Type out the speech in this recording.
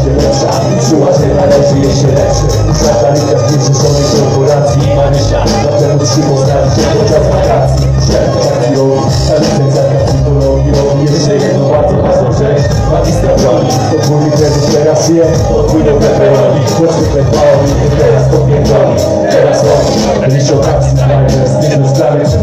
będzie lepsza. Czuła, że należy jej się lepsze. Zakalika w niezrzeszonej korporacji Marysia, dlatego trzy poznali się podczas wakacji. Szertyfikacją, a licencjaka psychologią. Jeszcze jedną bardzo ważną rzecz, magistra broni. Podwójny kredyt teraz je, odpłynął peperoni. Poczwykle paoli, teraz popierdoli. Teraz oni, liczą taksi, nie